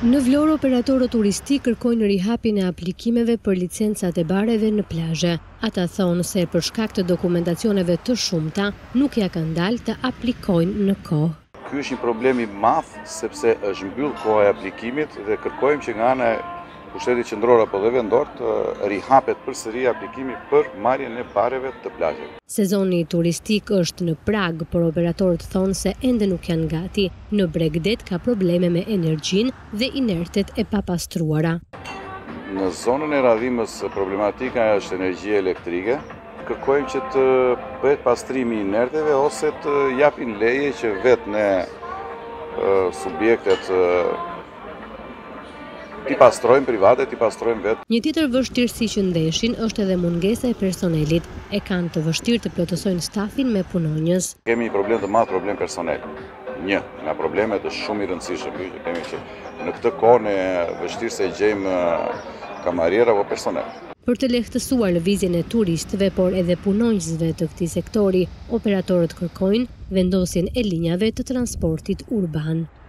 Në Vlorë, operatorët turistik kërkojnë rihapjen e aplikimeve për licencat e bareve në plazhe. Ata thonë se për shkak të dokumentacioneve të shumta, nuk ja kanë dalë të aplikojnë në kohë. Ky është një problem i madh sepse është mbyll koha e aplikimit dhe kërkojmë që nga ana e pushtetit qendror apo dhe vendor të rihapet përsëri aplikimi për marrjen e bareve të plazheve. Sezoni turistik është në prag, por operatorët thonë se ende nuk janë gati. Në Bregdet ka probleme me energjinë dhe inertet e papastruara. Në zonën e radhimës problematika është energjia elektrike. Kërkojmë që të bëhet pastrimi i inerteve ose të japin leje që vetë ne subjektet t'i pastrojmë private, t'i pastrojmë vetë. Një tjetër vështirësi që ndeshin është edhe mungesa e personelit. E kanë të vështirë të plotësojnë stafin me punonjës. Kemi një problem të madh, problem personel. Një nga problemet është shumë i rëndësishëm, që kemi që në këtë kohë ne vështirë se gjejmë kamarier apo personel. Për të lehtësuar lëvizjen e turistëve, por edhe punonjësve të këtij sektori, operatorët kërkojnë vendosjen e linjave të transportit urban.